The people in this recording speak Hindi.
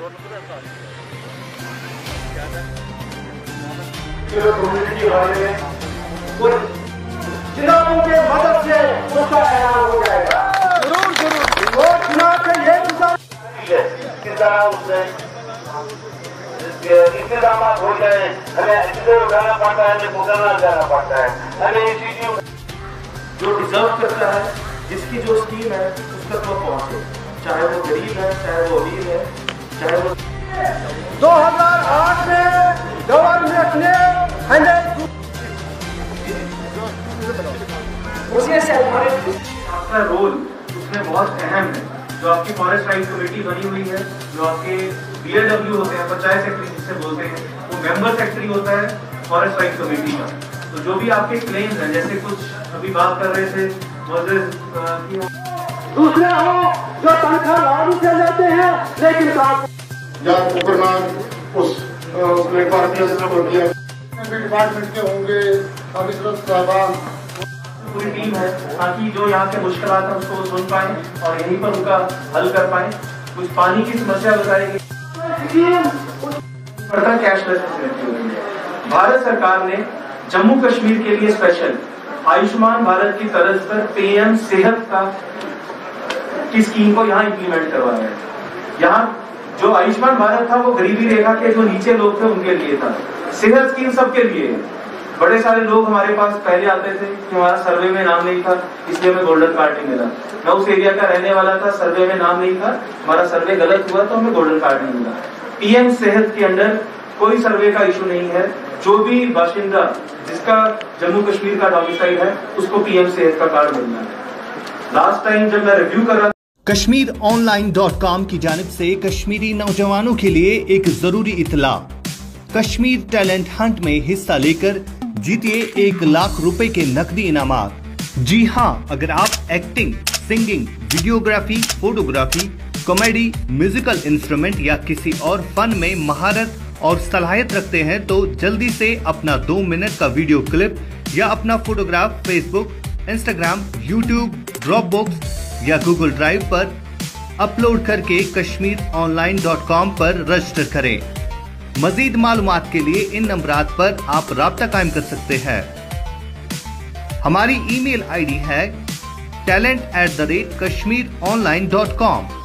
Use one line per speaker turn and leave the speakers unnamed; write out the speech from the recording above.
कम्युनिटी वाले चुनावों के मदद से उसका ऐलान हो जाएगा। जरूर वो चुनाव के ये इंतजाम हो जाए, हमें इधर उठाना पड़ता है, हमें मुकदमा जाना पड़ता है, हमें ये चीजें जो डिजर्व करता है, जिसकी जो स्कीम है उस तक वो पहुंचे, चाहे वो गरीब है, चाहे वो अमीर है, चाहे वो 2008 में गवर्नमेंट ने आपका रोल उसमें बहुत अहम है। जो आपकी फॉरेस्ट राइट कमेटी बनी हुई है, जो आपके BLW होते हैं, पंचायत सेक्रेटरी जिसे बोलते हैं, वो मेंबर सेक्रेटरी होता है फॉरेस्ट राइट कमेटी का। तो जो भी आपके क्लेम्स हैं, जैसे कुछ अभी बात कर रहे थे दूसरे हो जो तनख्वाह लागू से लेते हैं, लेकिन उस प्लेटफॉर्म डिपार्टमेंट के होंगे, ऑफिसर साहबान, पूरी टीम है, ताकि जो यहाँ के मुश्किलात है उसको सुन पाए और यहीं पर उनका हल कर पाए। कुछ पानी की समस्या बताएगी। कैशलेस भारत सरकार ने जम्मू कश्मीर के लिए स्पेशल आयुष्मान भारत की तर्ज पर PM सेहत की स्कीम को यहाँ इम्प्लीमेंट करवाया है। यहाँ जो आयुष्मान भारत था वो गरीबी रेखा के जो नीचे लोग थे उनके लिए था। सेहत स्कीम सबके लिए है। बड़े सारे लोग हमारे पास पहले आते थे कि हमारा सर्वे में नाम नहीं था, इसलिए हमें गोल्डन कार्ड नहीं मिला। मैं उस एरिया का रहने वाला था, सर्वे में नाम नहीं था, हमारा सर्वे गलत हुआ तो हमें गोल्डन कार्ड नहीं मिला। PM सेहत के अंडर कोई सर्वे का इशू नहीं है। जो भी बाशिंदा जिसका जम्मू कश्मीर का डोमिसाइल है उसको PM सेहत का कार्ड मिलना है। लास्ट टाइम जब मैं रिव्यू कर रहा
कश्मीरॉनलाइन.com की जानिब से कश्मीरी नौजवानों के लिए एक जरूरी इतला। कश्मीर टैलेंट हंट में हिस्सा लेकर जीतिए 1 लाख रुपए के नकदी इनामात। जी हाँ, अगर आप acting, singing, videography, photography, comedy, musical instrument या किसी और फन में महारत और सलाहियत रखते हैं तो जल्दी से अपना 2 मिनट का वीडियो क्लिप या अपना photograph Facebook, Instagram, YouTube, Dropbox या गूगल ड्राइव पर अपलोड करके कश्मीरॉनलाइन.com पर रजिस्टर करें। मजीद मालूमात के लिए इन नंबरात पर आप राब्ता कायम कर सकते हैं। हमारी ईमेल ID है talent@kashmironline.com।